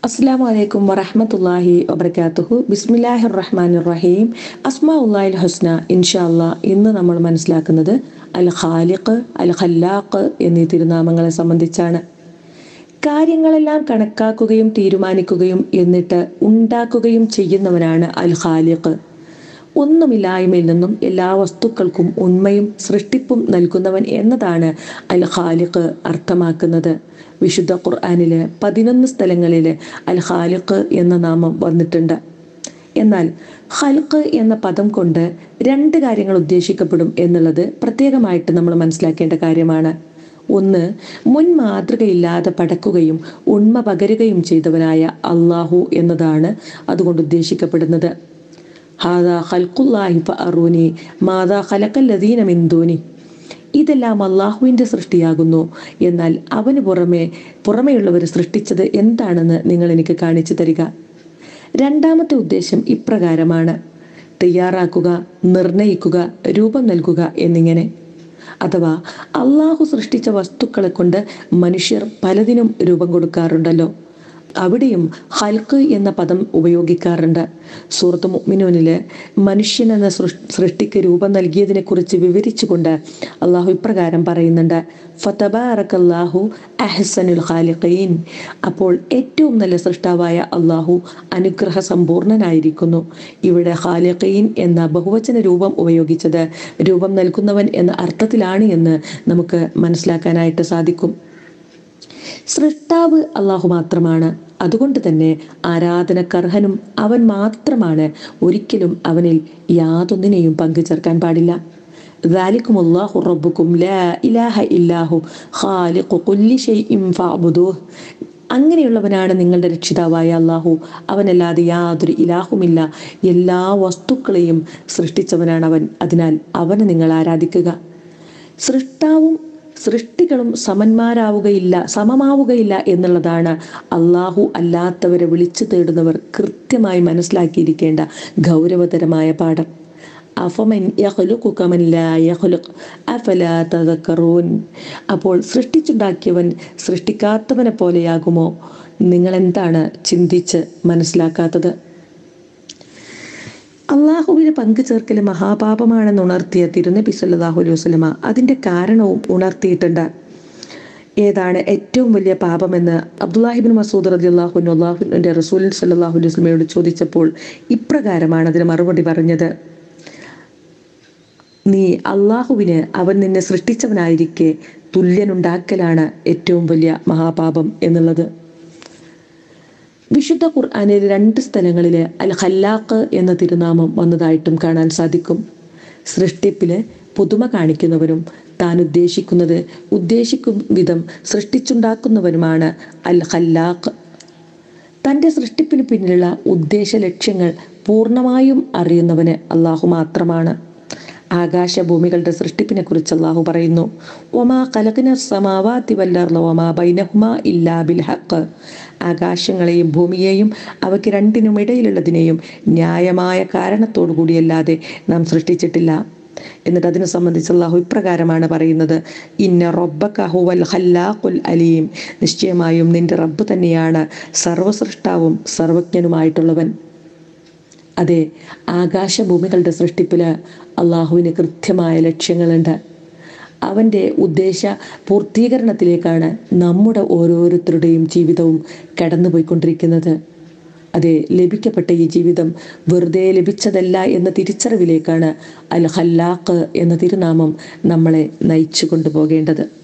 അസ്സലാമു അലൈക്കും വറഹ്മത്തുള്ളാഹി വബറകാതുഹു. ബിസ്മില്ലാഹിർ റഹ്മാനിർ റഹീം. അസ്മാഉല്ലാഹിൽ ഹുസ്ന. ഇൻഷാ അല്ലാഹ് ഇന്ന് നമ്മൾ മനസ്സിലാക്കുന്നത് അൽ ഖാലിഖ്, അൽ ഖല്ലാഖ് എന്നീ തിരുനാമങ്ങളെ സംബന്ധിച്ചാണ്. കാര്യങ്ങളെല്ലാം കണക്കാക്കുകയും തീരുമാനിക്കുകയും എന്നിട്ട് ഉണ്ടാക്കുകയും ചെയ്യുന്നവനാണ് അൽ ഖാലിഖ്. ഒന്നുമില്ലായ്മയിൽ നിന്നും എല്ലാ വസ്തുക്കൾക്കും ഉണ്മയും സൃഷ്ടിപ്പും നൽകുന്നവൻ എന്നതാണ് അൽ ഖാലിഖ് അർത്ഥമാക്കുന്നത്. വിശുദ്ധ ഖുർആനിലെ 11 സ്ഥലങ്ങളിൽ അൽ ഖാലിഖ് എന്ന നാമം വന്നിട്ടുണ്ട്. എന്നാൽ ഖൽഖ് എന്ന പദം കൊണ്ട് 2 കാര്യങ്ങൾ ഉദ്ദേശിക്കപ്പെടും എന്നുള്ളത് പ്രത്യേകമായിട്ട് നമ്മൾ മനസ്സിലാക്കേണ്ട കാര്യമാണ്. ഒന്ന്, മുൻ മാതൃകയില്ലാതെ പടക്കുകയും ഉണ്മ പകരുകയും ചെയ്തവനായ അള്ളാഹു എന്നതാണ് അതുകൊണ്ട് ഉദ്ദേശിക്കപ്പെടുന്നത്. ഹാദാ ഖൽഖുല്ലാഹി ഫഅറൂനി മാദാ ഖലഖൽ ലദീന മിൻ ദൂനി. ഇതെല്ലാം അള്ളാഹുവിൻ്റെ സൃഷ്ടിയാകുന്നു, എന്നാൽ അവന് പുറമെയുള്ളവർ സൃഷ്ടിച്ചത് എന്താണെന്ന് നിങ്ങൾ എനിക്ക് കാണിച്ചു തരിക. രണ്ടാമത്തെ ഉദ്ദേശം ഇപ്രകാരമാണ്: തയ്യാറാക്കുക, നിർണയിക്കുക, രൂപം നൽകുക എന്നിങ്ങനെ. അഥവാ അള്ളാഹു സൃഷ്ടിച്ച വസ്തുക്കളെ കൊണ്ട് മനുഷ്യർ പലതിനും രൂപം കൊടുക്കാറുണ്ടല്ലോ, അവിടെയും ഖൽഖ് എന്ന പദം ഉപയോഗിക്കാറുണ്ട്. സൂറത്ത് മുഅ്മിനൂനിലെ മനുഷ്യൻ എന്ന സൃഷ്ടിക്ക് രൂപം നൽകിയതിനെ കുറിച്ച് വിവരിച്ചുകൊണ്ട് അള്ളാഹു ഇപ്രകാരം പറയുന്നുണ്ട്: ഫതബാറകല്ലാഹു അഹ്സനുൽ ഖാലിഖീൻ. അപ്പോൾ ഏറ്റവും നല്ല സൃഷ്ടാവായ അള്ളാഹു അനുഗ്രഹ സമ്പൂർണനായിരിക്കുന്നു. ഇവിടെ ഖാലിഖീൻ എന്ന ബഹുവചന രൂപം ഉപയോഗിച്ചത് രൂപം നൽകുന്നവൻ എന്ന അർത്ഥത്തിലാണ് എന്ന് നമുക്ക് മനസ്സിലാക്കാനായിട്ട് സാധിക്കും. സൃഷ്ടാവ് അള്ളാഹു മാത്രമാണ്. അതുകൊണ്ട് തന്നെ ആരാധനക്കർഹനും അവൻ മാത്രമാണ്. ഒരിക്കലും അവനിൽ യാതൊന്നിനെയും പങ്കു ചേർക്കാൻ പാടില്ല. ദാലികുമുല്ലാഹു റബ്ബുക്കും ലാ ഇലാഹ ഇല്ലാഹു ഖാലിഖു കുല്ലി ഷൈഇൻ ഫഅബ്ദുഹു. അങ്ങനെയുള്ളവനാണ് നിങ്ങളുടെ രക്ഷിതാവായ അള്ളാഹു. അവനല്ലാതെ യാതൊരു ഇലാഹുമില്ല. എല്ലാ വസ്തുക്കളെയും സൃഷ്ടിച്ചവനാണ് അവൻ. അതിനാൽ അവനെ നിങ്ങൾ ആരാധിക്കുക. സൃഷ്ടാവും സൃഷ്ടികളും സമമാവുകയില്ല എന്നുള്ളതാണ് അള്ളാഹു അല്ലാത്തവരെ വിളിച്ചു തേടുന്നവർ കൃത്യമായി മനസ്സിലാക്കിയിരിക്കേണ്ട ഗൗരവതരമായ പാഠം. അഫമൻ യഖ്ലുഖു കമൻ ലാ യഖ്ലുഖ് അഫലാ തദക്കറൂൻ. അപ്പോൾ സൃഷ്ടിച്ചുണ്ടാക്കിയവൻ സൃഷ്ടിക്കാത്തവനെ പോലെയാകുമോ? നിങ്ങൾ എന്താണ് ചിന്തിച്ച് മനസ്സിലാക്കാത്തത്? അള്ളാഹുവിന് പങ്കു ചേർക്കൽ മഹാപാപമാണെന്ന് ഉണർത്തിയ തിരുനബി സല്ലല്ലാഹു അലൈഹി വസല്ലമ അതിൻ്റെ കാരണവും ഉണർത്തിയിട്ടുണ്ട്. ഏതാണ് ഏറ്റവും വലിയ പാപമെന്ന് അബ്ദുല്ലാഹിബ്നു മസ്ഊദ് റളിയല്ലാഹു അൻഹു അല്ലാഹുവിൻ്റെ റസൂൽ സല്ലല്ലാഹു അലൈഹി വസല്ലമയോട് ചോദിച്ചപ്പോൾ ഇപ്രകാരമാണ് അതിന് മറുപടി പറഞ്ഞത്: നീ അള്ളാഹുവിന് അവൻ നിന്നെ സൃഷ്ടിച്ചവനായിരിക്കെ തുല്യനുണ്ടാക്കലാണ് ഏറ്റവും വലിയ മഹാപാപം എന്നുള്ളത്. വിശുദ്ധ ഖുർആനിൽ 2 സ്ഥലങ്ങളിൽ അൽ ഖല്ലാഖ് എന്ന തിരുനാമം വന്നതായിട്ടും കാണാൻ സാധിക്കും. സൃഷ്ടിപ്പില് പുതുമ കാണിക്കുന്നവനും താൻ ഉദ്ദേശിക്കും വിധം സൃഷ്ടിച്ചുണ്ടാക്കുന്നവനുമാണ് അൽ ഖല്ലാഖ്. തൻ്റെ സൃഷ്ടിപ്പിന് പിന്നിലുള്ള ഉദ്ദേശ ലക്ഷ്യങ്ങൾ പൂർണ്ണമായും അറിയുന്നവന് അള്ളാഹു മാത്രമാണ്. ആകാശഭൂമികളുടെ സൃഷ്ടിപ്പിനെ കുറിച്ച് അള്ളാഹു പറയുന്നു: വമാ ഖലഖ്നസ് സമാവാതി വൽ അർള വമാ ബൈനഹുമാ ഇല്ലാ ബിൽ ഹഖ്. ആകാശങ്ങളെയും ഭൂമിയെയും അവയ്ക്ക് രണ്ടിനും ഇടയിലുള്ളതിനെയും ന്യായമായ കാരണത്തോടു കൂടിയല്ലാതെ നാം സൃഷ്ടിച്ചിട്ടില്ല. എന്നിട്ട് അതിനെ സംബന്ധിച്ച് അള്ളാഹു ഇപ്രകാരമാണ് പറയുന്നത്: ഇന്ന റബ്ബക ഹുവൽ ഖല്ലാഖുൽ അലീം. നിശ്ചയമായും നിന്റെ റബ്ബ് തന്നെയാണ് സർവസൃഷ്ടാവും സർവജ്ഞനുമായിട്ടുള്ളവൻ. അതെ, ആകാശഭൂമികളുടെ സൃഷ്ടിപ്പില് അള്ളാഹുവിന് കൃത്യമായ ലക്ഷ്യങ്ങളുണ്ട്. അവൻ്റെ ഉദ്ദേശ പൂർത്തീകരണത്തിലേക്കാണ് നമ്മുടെ ഓരോരുത്തരുടെയും ജീവിതവും കടന്നുപോയിക്കൊണ്ടിരിക്കുന്നത്. അതെ, ലഭിക്കപ്പെട്ട ഈ ജീവിതം വെറുതെ ലഭിച്ചതല്ല എന്ന തിരിച്ചറിവിലേക്കാണ് അൽ ഖല്ലാഖ് എന്ന തിരുനാമം നമ്മളെ നയിച്ചു കൊണ്ടുപോകേണ്ടത്.